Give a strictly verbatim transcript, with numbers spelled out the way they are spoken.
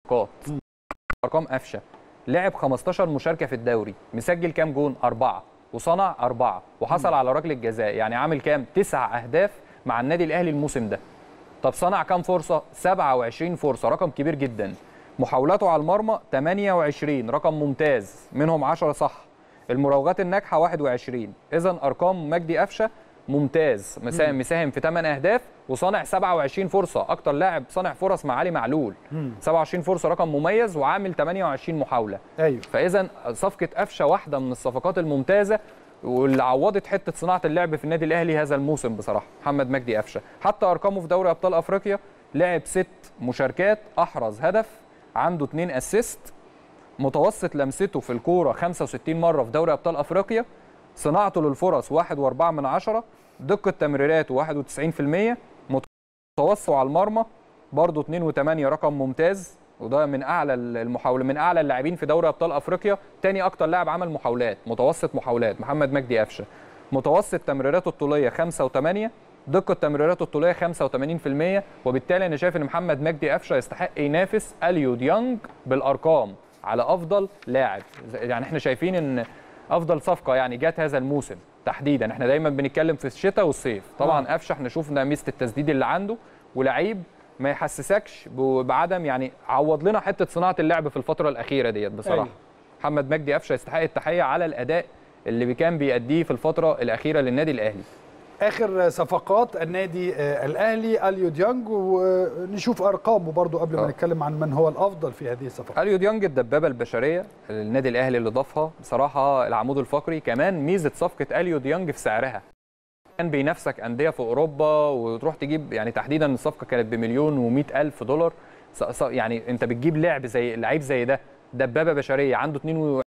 صفقات. ارقام قفشه، لعب خمستاشر مشاركه في الدوري، مسجل كام جون؟ أربعة، وصنع أربعة، وحصل على ركله جزاء، يعني عامل كام؟ تسع اهداف مع النادي الاهلي الموسم ده. طب صنع كام فرصه؟ سبعة وعشرين فرصه، رقم كبير جدا. محاولاته على المرمى تمانية وعشرين، رقم ممتاز، منهم عشرة صح. المراوغات الناجحه واحد وعشرين. اذا ارقام مجدي قفشه ممتاز، مساهم مساهم في ثمانية اهداف وصانع سبعة وعشرين فرصه، اكتر لاعب صانع فرص مع علي معلول. مم. سبعة وعشرين فرصه رقم مميز، وعامل تمانية وعشرين محاوله. ايوه. فاذا صفقه قفشه واحده من الصفقات الممتازه واللي عوضت حته صناعه اللعب في النادي الاهلي هذا الموسم بصراحه. محمد مجدي قفشه حتى ارقامه في دوري ابطال افريقيا، لعب ست مشاركات، احرز هدف، عنده اتنين اسيست، متوسط لمسته في الكوره خمسة وستين مره في دوري ابطال افريقيا، صناعته للفرص واحد وأربعة من عشرة، دقه تمريراته واحد وتسعين في المية، متوسطه على المرمى برضه اتنين وتمانية، رقم ممتاز، وده من اعلى المحاوله من اعلى اللاعبين في دوري ابطال افريقيا. تاني اكتر لاعب عمل محاولات، متوسط محاولات، محمد مجدي قفشه. متوسط تمريراته الطوليه خمسة وتمانية، دقه تمريراته الطوليه خمسة وتمانين في المية، وبالتالي انا شايف ان محمد مجدي قفشه يستحق ينافس اليو ديانج بالارقام على افضل لاعب. يعني احنا شايفين ان افضل صفقه يعني جت هذا الموسم تحديدا. احنا دايما بنتكلم في الشتاء والصيف، طبعا آه. قفشه احنا شفنا ميزه التسديد اللي عنده، ولعيب ما يحسسكش بعدم، يعني عوض لنا حته صناعه اللعب في الفتره الاخيره ديت بصراحه. أيوه. محمد مجدي قفشه يستحق التحيه على الاداء اللي كان بيأديه في الفتره الاخيره للنادي الاهلي. اخر صفقات النادي الاهلي اليو ديانج، ونشوف ارقامه برضو قبل ما أوه. نتكلم عن من هو الافضل في هذه الصفقات. اليو ديانج الدبابه البشريه للنادي الاهلي اللي ضافها بصراحه العمود الفقري. كمان ميزه صفقه اليو ديانج في سعرها، كان بينافسك انديه في اوروبا وتروح تجيب، يعني تحديدا الصفقه كانت بمليون ومئة الف دولار. يعني انت بتجيب لاعب زي لعيب زي ده، دبابه بشريه، عنده اتنين